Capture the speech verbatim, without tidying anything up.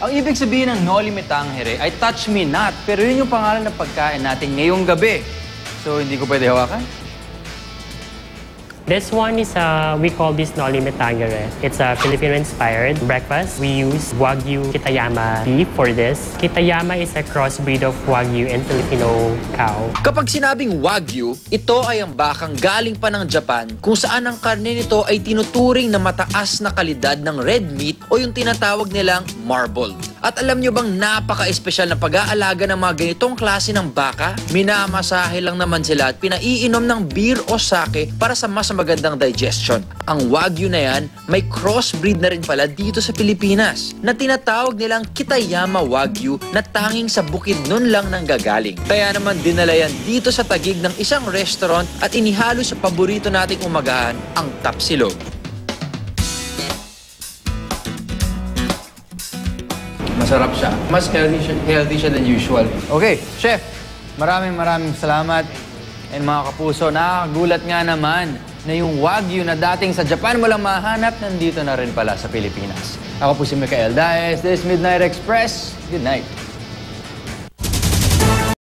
Ang ibig sabihin ng Noli Me Tangere ay touch me not, pero yun yung pangalan ng pagkain natin ngayong gabi. So, hindi ko pwede hawakan? This one is, uh, we call this Noli Me Tangere. It's a Filipino-inspired breakfast. We use Wagyu Kitayama beef for this. Kitayama is a crossbreed of Wagyu and Filipino cow. Kapag sinabing Wagyu, ito ay ang bakang galing pa ng Japan kung saan ang karne nito ay tinuturing na mataas na kalidad ng red meat o yung tinatawag nilang marbled. At alam nyo bang napaka-espesyal na pag-aalaga ng mga ganitong klase ng baka? Minamasahe lang naman sila at pinaiinom ng beer o sake para sa mas magandang digestion. Ang Wagyu na yan, may crossbreed na rin pala dito sa Pilipinas na tinatawag nilang Kitayama Wagyu na tanging sa Bukidnon lang nang gagaling. Kaya naman dinala yan dito sa tagig ng isang restaurant at inihalo sa paborito nating umagahan, ang tapsilog. Masarap siya. Mas healthy siya, healthy siya than usual. Okay, Chef, maraming maraming salamat. And mga kapuso, nakakagulat nga naman na yung Wagyu na dating sa Japan mo lang mahanap, nandito na rin pala sa Pilipinas. Ako po si Michael Daes, this is Midnight Express. Good night.